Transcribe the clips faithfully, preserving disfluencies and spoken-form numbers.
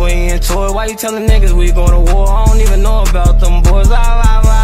you ain't into it. Why you telling niggas we going to war? I don't even know about them boys. Ah, ah, ah.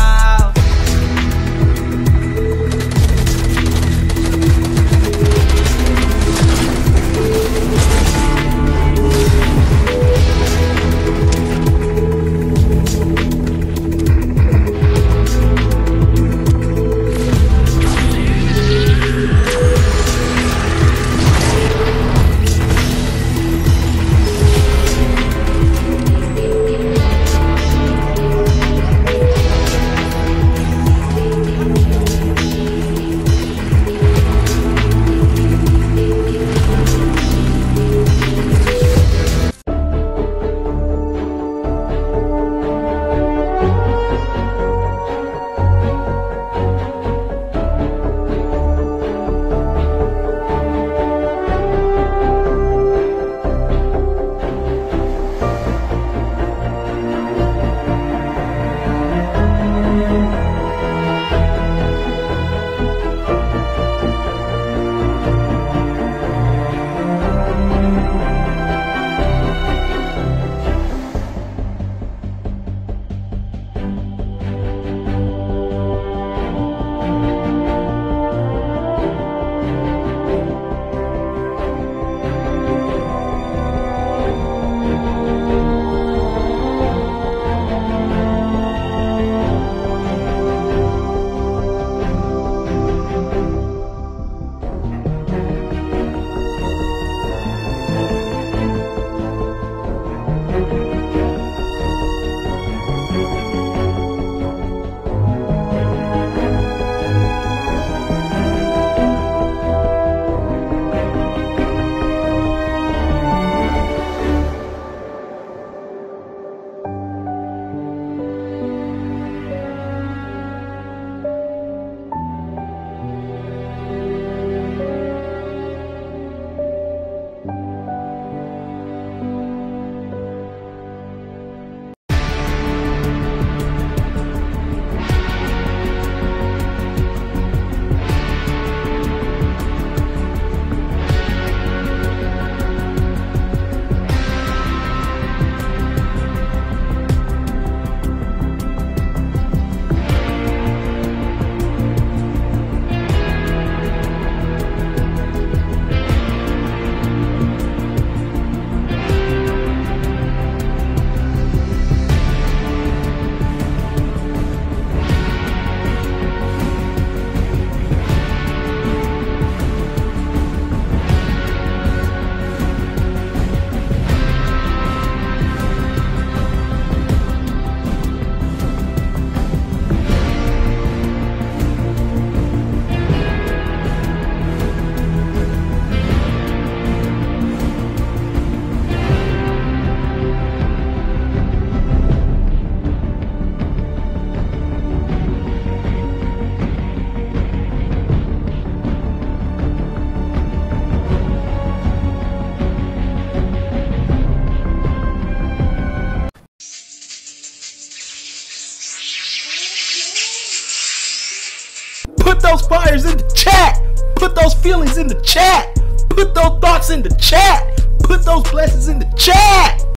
Put those fires in the chat. Put those feelings in the chat. Put those thoughts in the chat. Put those blessings in the chat.